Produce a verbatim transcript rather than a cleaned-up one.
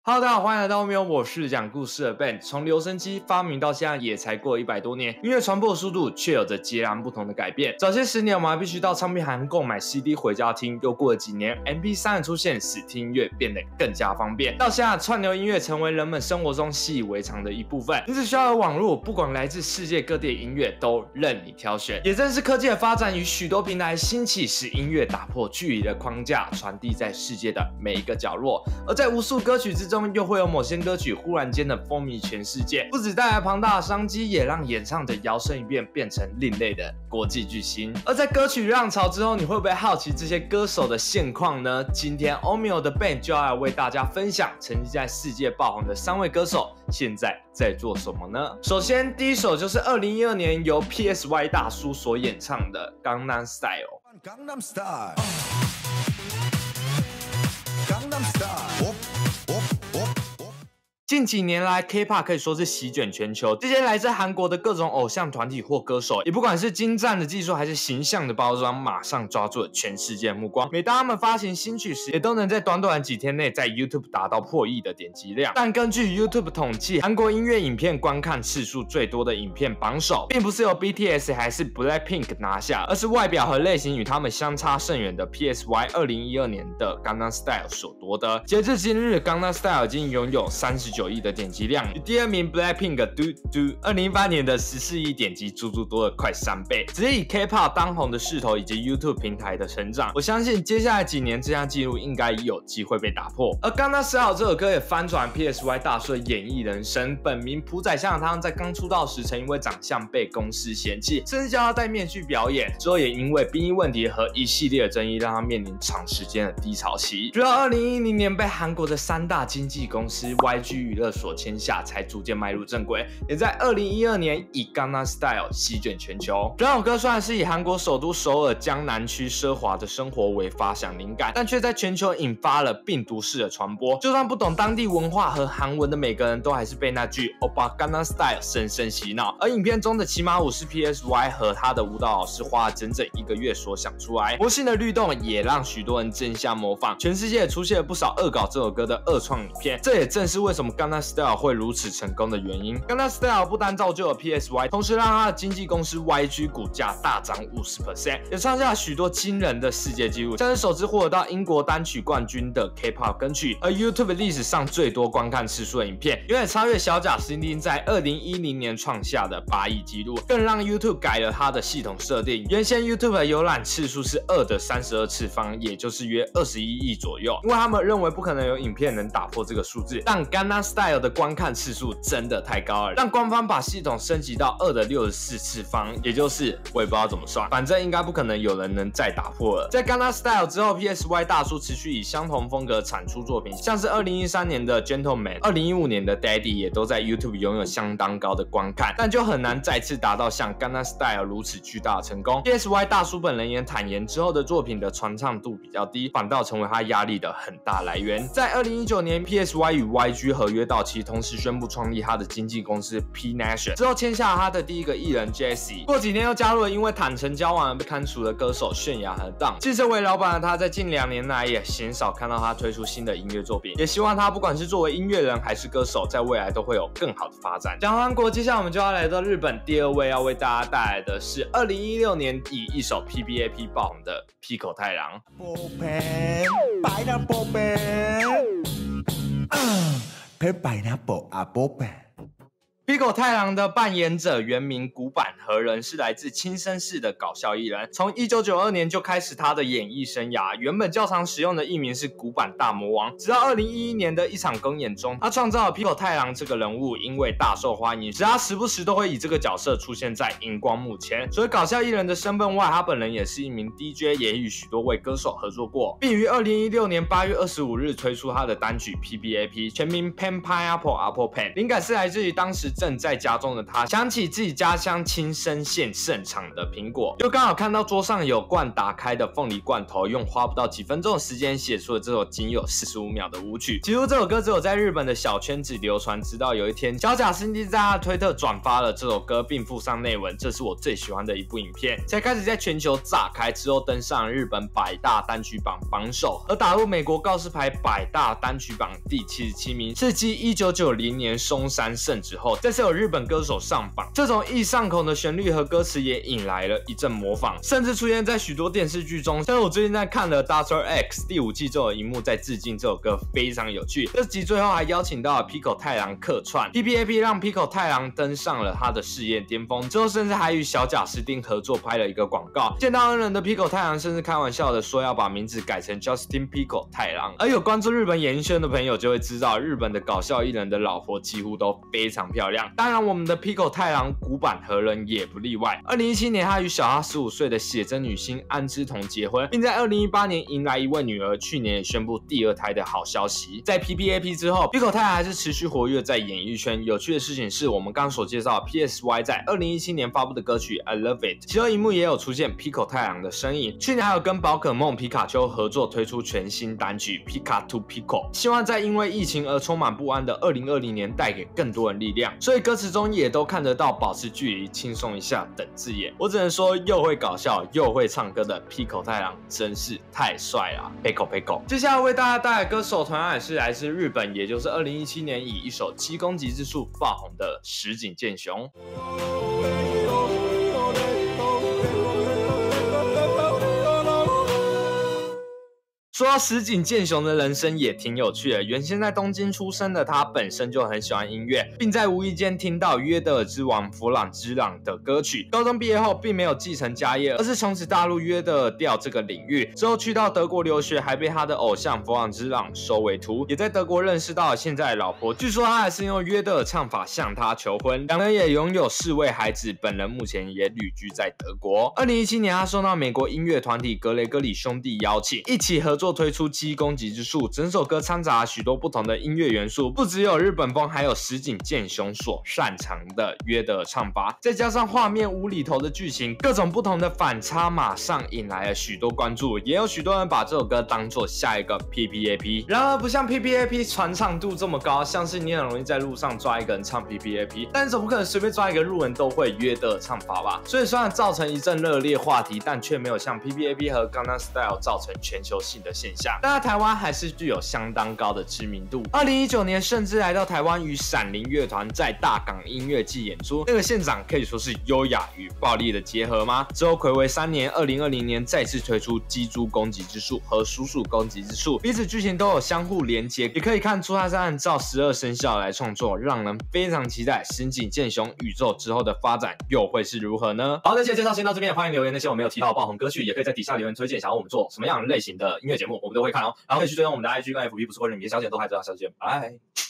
Hello， 大家好，欢迎来到没有我是讲故事的 Ben。从留声机发明到现在也才过一百多年，音乐传播的速度却有着截然不同的改变。早些十年，我们还必须到唱片行购买 C D 回家听，又过了几年 ，M P 三 的出现使听音乐变得更加方便。到现在，串流音乐成为人们生活中习以为常的一部分。你只需要有网络，不管来自世界各地的音乐都任你挑选。也正是科技的发展与许多平台兴起，使音乐打破距离的框架，传递在世界的每一个角落。而在无数歌曲之中，又会有某些歌曲忽然间的风靡全世界，不只带来庞大的商机，也让演唱者摇身一变变成另类的国际巨星。而在歌曲浪潮之后，你会不会好奇这些歌手的现况呢？今天 Omeo 的 Ben 就要来为大家分享曾经在世界爆红的三位歌手现在在做什么呢？首先，第一首就是二零一二年由 P S Y 大叔所演唱的《Gangnam Style》。Gangnam Style。Gangnam Style。近几年来 ，K-pop 可以说是席卷全球。这些来自韩国的各种偶像团体或歌手，也不管是精湛的技术还是形象的包装，马上抓住了全世界的目光。每当他们发行新曲时，也都能在短短几天内在 YouTube 达到破亿的点击量。但根据 YouTube 统计，韩国音乐影片观看次数最多的影片榜首，并不是由 B T S 还是 Blackpink 拿下，而是外表和类型与他们相差甚远的 P S Y 二零一二年的 Gangnam Style 所夺得。截至今日 ，Gangnam Style 已经拥有三十九亿的点击量，与第二名 Blackpink 的 Do Do 二零一八年的十四亿点击足足多了快三倍。只是以 K-pop 当红的势头以及 YouTube 平台的成长，我相信接下来几年这项纪录应该有机会被打破。而 Gangnam Style 这首歌也翻转 P S Y 大叔的演艺人生。本名朴宰相的他在刚出道时曾因为长相被公司嫌弃，甚至叫他戴面具表演，之后也因为兵役问题和一系列的争议，让他面临长时间的低潮期。直到二零一零年被韩国的三大经纪公司 Y G 娱乐所签下，才逐渐迈入正轨，也在二零一二年以 Gangnam Style 席卷全球。这首歌虽然是以韩国首都首尔江南区奢华的生活为发想灵感，但却在全球引发了病毒式的传播。就算不懂当地文化和韩文的每个人都还是被那句 Oppa Gangnam Style 深深洗脑。而影片中的骑马舞是 P S Y 和他的舞蹈老师花了整整一个月所想出来，魔性的律动也让许多人争相模仿。全世界也出现了不少恶搞这首歌的恶创影片，这也正是为什么 Gangnam Style 会如此成功的原因。Gangnam Style 不单造就了 P S Y， 同时让他的经纪公司 Y G 股价大涨 百分之五十， 也创下许多惊人的世界纪录，像是首次获得到英国单曲冠军的 K-pop 歌曲，而 YouTube 历史上最多观看次数的影片，远远超越小贾斯汀在二零一零年创下的八亿纪录，更让 YouTube 改了它的系统设定。原先 YouTube 的浏览次数是二的三十二次方，也就是约二十一亿左右，因为他们认为不可能有影片能打破这个数字。但 Gangnam Style 的观看次数真的太高了，让官方把系统升级到二的六十四次方，也就是我也不知道怎么算，反正应该不可能有人能再打破了。在 Gangnam Style 之后 ，P S Y 大叔持续以相同风格产出作品，像是二零一三年的 Gentleman、二零一五年的 Daddy 也都在 YouTube 拥有相当高的观看，但就很难再次达到像 Gangnam Style 如此巨大的成功。P S Y 大叔本人也坦言，之后的作品的传唱度比较低，反倒成为他压力的很大来源。在二零一九年 ，P S Y 与 Y G 合约到期，同时宣布创立他的经纪公司 P Nation， 之后签下他的第一个艺人 Jessie， 过几天又加入了因为坦诚交往而被开除的歌手泫雅和 Dawn。既身为老板的他，在近两年来也鲜少看到他推出新的音乐作品，也希望他不管是作为音乐人还是歌手，在未来都会有更好的发展。讲韩国，接下来我们就要来到日本，第二位要为大家带来的是二零一六年以一首 P B A P 爆红的Pico太郎。Pico 太郎的扮演者原名古坂和人，是来自青森市的搞笑艺人。从一九九二年就开始他的演艺生涯，原本较常使用的艺名是古坂大魔王。直到二零一一年的一场公演中，他创造了 Pico 太郎这个人物，因为大受欢迎，使他时不时都会以这个角色出现在荧光幕前。除了搞笑艺人的身份外，他本人也是一名 D J， 也与许多位歌手合作过，并于二零一六年八月二十五日推出他的单曲 P B A P， 全名 Pen Pineapple Apple Pen， 灵感是来自于当时正在家中的他想起自己家乡青森县盛产的苹果，又刚好看到桌上有罐打开的凤梨罐头，用花不到几分钟的时间写出了这首仅有四十五秒的舞曲。起初这首歌只有在日本的小圈子流传，直到有一天小贾斯汀在他的推特转发了这首歌，并附上内文，这是我最喜欢的一部影片，才开始在全球炸开，之后登上日本百大单曲榜榜首，而打入美国告示牌百大单曲榜第七十七名，是继一九九零年松山圣子后，再次有日本歌手上榜。这种易上口的旋律和歌词也引来了一阵模仿，甚至出现在许多电视剧中。像我最近在看了 Doctor X 第五季中的荧幕在致敬这首歌，非常有趣。这集最后还邀请到了 Pico 太郎客串 P P A P， 让 Pico 太郎登上了他的事业巅峰，之后甚至还与小贾斯汀合作拍了一个广告。见到恩人的 Pico 太郎甚至开玩笑的说要把名字改成 Justin Pico 太郎。而有关注日本演艺圈的朋友就会知道，日本的搞笑艺人的老婆几乎都非常漂亮，当然我们的 Pico 太郎古板和人也不例外。二零一七年他与小他十五岁的写真女星安之瞳结婚，并在二零一八年迎来一位女儿，去年也宣布第二胎的好消息。在 P P A P 之后 Pico 太郎还是持续活跃在演艺圈。有趣的事情是，我们刚刚所介绍的 P S Y 在二零一七年发布的歌曲 I Love It， 其中一幕也有出现 Pico 太郎的身影。去年还有跟宝可梦皮卡丘合作推出全新单曲 Pika to Pico， 希望在因为疫情而充满不安的二零二零年带给更多人力量，所以歌词中也都看得到保持距离、轻松一下等字眼。我只能说，又会搞笑又会唱歌的 Pico 太郎真是太帅了 ，Pico Pico。接下来为大家带来歌手，同样也是来自日本，也就是二零一七年以一首《七攻击之术》爆红的石井健雄。说到石井健雄的人生也挺有趣的，原先在东京出生的他本身就很喜欢音乐，并在无意间听到约德尔之王弗朗之朗的歌曲。高中毕业后并没有继承家业，而是从此踏入约德尔调这个领域，之后去到德国留学，还被他的偶像弗朗之朗收为徒，也在德国认识到了现在的老婆，据说他还是用约德尔唱法向她求婚，两人也拥有四位孩子，本人目前也旅居在德国。二零一七年他受到美国音乐团体格雷戈里兄弟邀请，一起合作推出《七攻击之术》，整首歌掺杂了许多不同的音乐元素，不只有日本风，还有石井健雄所擅长的约德尔唱法，再加上画面无厘头的剧情，各种不同的反差马上引来了许多关注，也有许多人把这首歌当作下一个 P P A P。 然而不像 P P A P 传唱度这么高，像是你很容易在路上抓一个人唱 P P A P， 但是总不可能随便抓一个路人都会约德尔唱法吧。所以虽然造成一阵热烈话题，但却没有像 P P A P 和 Gangnam Style 造成全球性的现象，但在台湾还是具有相当高的知名度。二零一九年甚至来到台湾与闪灵乐团在大港音乐季演出，那个现场可以说是优雅与暴力的结合吗？之后睽违三年，二零二零年再次推出鸡猪攻击之术和鼠鼠攻击之术，彼此剧情都有相互连接，也可以看出它是按照十二生肖来创作，让人非常期待石井健雄宇宙之后的发展又会是如何呢？好，那些介绍先到这边，欢迎留言那些我没有提到的爆红歌曲，也可以在底下留言推荐想要我们做什么样类型的音乐节目，我们都会看哦。然后可以去追踪我们的 I G 跟 F B， 不是会人迷小姐都还知道小姐，拜。